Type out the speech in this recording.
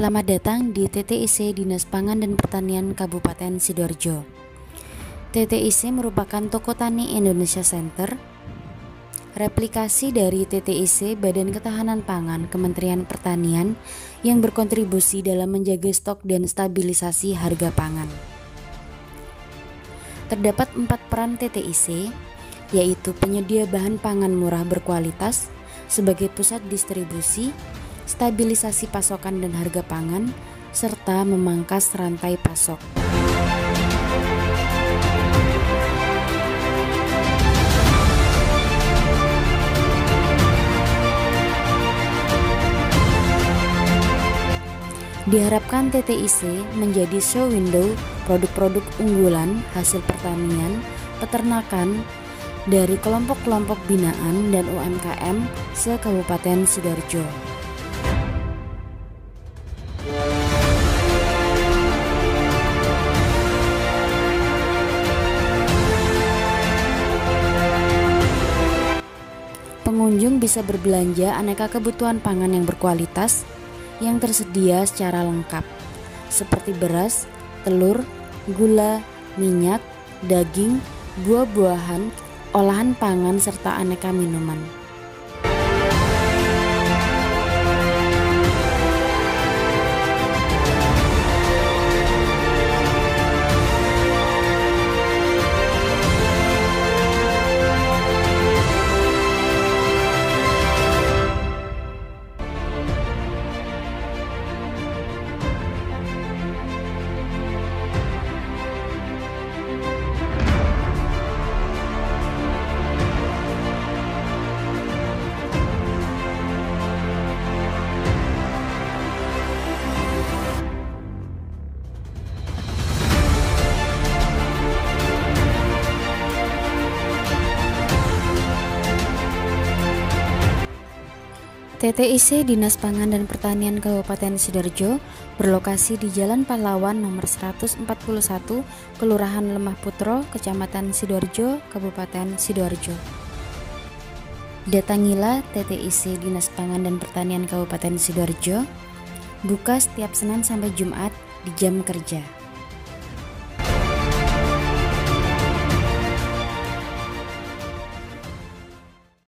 Selamat datang di TTIC Dinas Pangan dan Pertanian Kabupaten Sidoarjo. TTIC merupakan toko tani Indonesia Center, replikasi dari TTIC Badan Ketahanan Pangan Kementerian Pertanian yang berkontribusi dalam menjaga stok dan stabilisasi harga pangan. Terdapat 4 peran TTIC, yaitu penyedia bahan pangan murah berkualitas sebagai pusat distribusi, stabilisasi pasokan dan harga pangan, serta memangkas rantai pasok. Diharapkan TTIC menjadi show window produk-produk unggulan hasil pertanian, peternakan dari kelompok-kelompok binaan dan UMKM se-Kabupaten Sidoarjo. Pengunjung bisa berbelanja aneka kebutuhan pangan yang berkualitas yang tersedia secara lengkap, seperti beras, telur, gula, minyak, daging, buah-buahan, olahan pangan, serta aneka minuman. TTIC Dinas Pangan dan Pertanian Kabupaten Sidoarjo berlokasi di Jalan Pahlawan nomor 141, Kelurahan Lemah Putro, Kecamatan Sidoarjo, Kabupaten Sidoarjo. Datangilah TTIC Dinas Pangan dan Pertanian Kabupaten Sidoarjo, buka setiap Senin sampai Jumat di jam kerja.